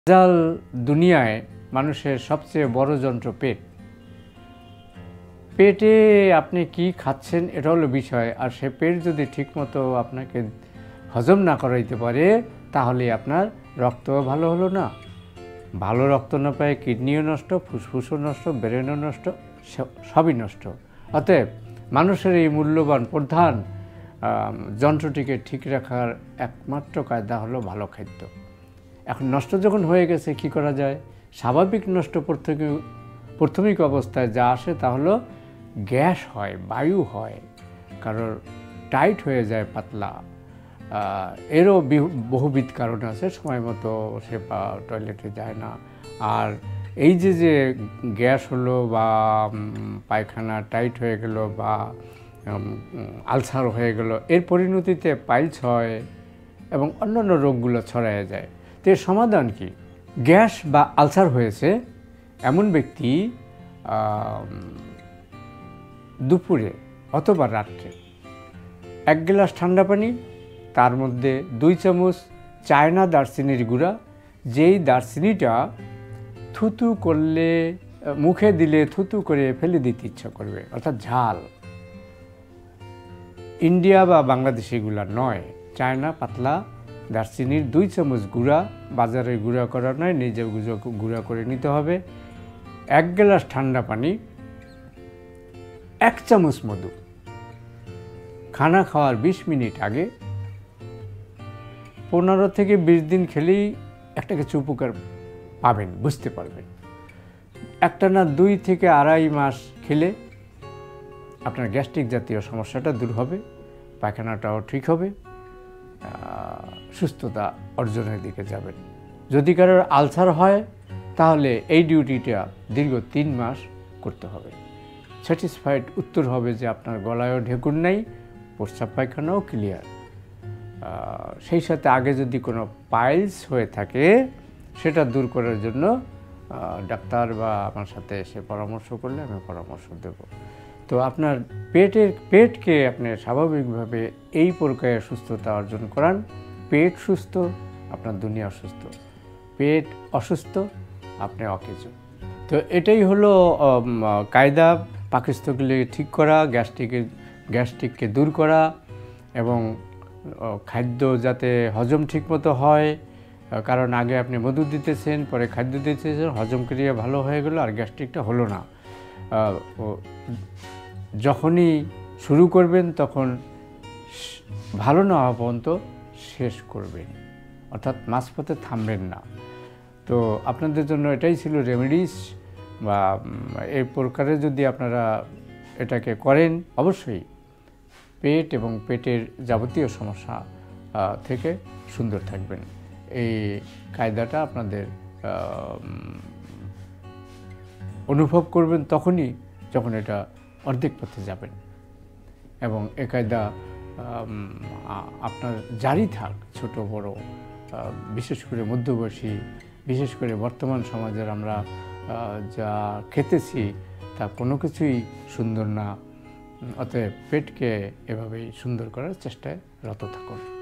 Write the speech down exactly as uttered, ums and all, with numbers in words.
জাল দুনিয়ায় মানুষের সবচেয়ে বড় যন্ত্র পেট। পেটে আপনি কি খাচ্ছেন এটা হলো বিষয়, আর সে পেট যদি ঠিকমতো আপনাকে হজম না করাইতে পারে তাহলে আপনার রক্তও ভালো হলো না, ভালো রক্ত না পায় কিডনিও নষ্ট, ফুসফুসও নষ্ট, ব্রেনও নষ্ট, সবই নষ্ট। অতএব মানুষের এই মূল্যবান প্রধান যন্ত্রটিকে ঠিক রাখার একমাত্র কায়দা হলো ভালো খাদ্য। এখন নষ্ট যখন হয়ে গেছে কি করা যায়? স্বাভাবিক নষ্ট প্রাথমিক অবস্থায় যা আসে তা হলো গ্যাস হয়, বায়ু হয়, কারোর টাইট হয়ে যায় পাতলা, এরও বহুবিধ কারণ আছে। সময় মতো সে টয়লেটে যায় না। আর এই যে যে গ্যাস হলো বা পায়খানা টাইট হয়ে গেল বা আলসার হয়ে গেল, এর পরিণতিতে পাইলস হয় এবং অন্যান্য রোগগুলো ছড়ায় যায়। তো এর সমাধান কি? গ্যাস বা আলসার হয়েছে এমন ব্যক্তি দুপুরে অথবা রাত্রে এক গ্লাস ঠান্ডা পানি, তার মধ্যে দুই চামচ চায়না দারচিনির গুঁড়া, যেই দারচিনিটা থুতু করলে মুখে দিলে থুতু করে ফেলে দিতে ইচ্ছা করবে, অর্থাৎ ঝাল। ইন্ডিয়া বা বাংলাদেশি গুঁড়া নয়, চায়না পাতলা দারচিনির দুই চামচ গুঁড়া, বাজারে গুঁড়া করা নয়, নিজে গুঁড়া করে নিতে হবে। এক গ্লাস ঠান্ডা পানি, এক চামচ মধু, খানা খাওয়ার বিশ মিনিট আগে। পনেরো থেকে বিশ দিন খেলেই একটা কিছু উপকার পাবেন, বুঝতে পারবেন। একটা না দুই থেকে আড়াই মাস খেলে আপনার গ্যাস্ট্রিক জাতীয় সমস্যাটা দূর হবে, পায়খানাটাও ঠিক হবে, সুস্থতা অর্জনের দিকে যাবেন। যদি কারোর আলসার হয় তাহলে এই ডিউটিটা দীর্ঘ তিন মাস করতে হবে। স্যাটিসফাইড উত্তর হবে যে আপনার গলায়ও ঢেকুর নাই, প্রস্রাব পায়খানাও ক্লিয়ার। সেই সাথে আগে যদি কোনো পাইলস হয়ে থাকে সেটা দূর করার জন্য ডাক্তার বা আমার সাথে এসে পরামর্শ করলে আমি পরামর্শ দেব। তো আপনার পেটের পেটকে আপনি স্বাভাবিকভাবে এই প্রকারে সুস্থতা অর্জন করান। পেট সুস্থ, আপনার দুনিয়া সুস্থ। পেট অসুস্থ, আপনি অকেজো। তো এটাই হলো কায়দা। পাকস্থলী ঠিক করা, গ্যাস্ট্রিকের গ্যাস্ট্রিককে দূর করা এবং খাদ্য যাতে হজম ঠিকমতো হয়। কারণ আগে আপনি মধু দিতেছেন, পরে খাদ্য দিতেছেন, হজম ক্রিয়া ভালো হয়ে গেল আর গ্যাস্ট্রিকটা হলো না। যখনই শুরু করবেন তখন ভালো না হওয়া পর্যন্ত শেষ করবেন, অর্থাৎ মাঝপথে থামবেন না। তো আপনাদের জন্য এটাই ছিল রেমেডিস, বা এই প্রকারে যদি আপনারা এটাকে করেন অবশ্যই পেট এবং পেটের যাবতীয় সমস্যা থেকে সুন্দর থাকবেন। এই কায়দাটা আপনাদের অনুভব করবেন তখনই যখন এটা অর্ধেক পথে যাবেন। এবং এ কায়দা আপনার জারি থাক, ছোট বড়, বিশেষ করে মধ্যবয়সী, বিশেষ করে বর্তমান সমাজের আমরা যা খেতেছি তা কোনো কিছুই সুন্দর না। অতএব পেটকে এভাবেই সুন্দর করার চেষ্টায় রত থাকুন।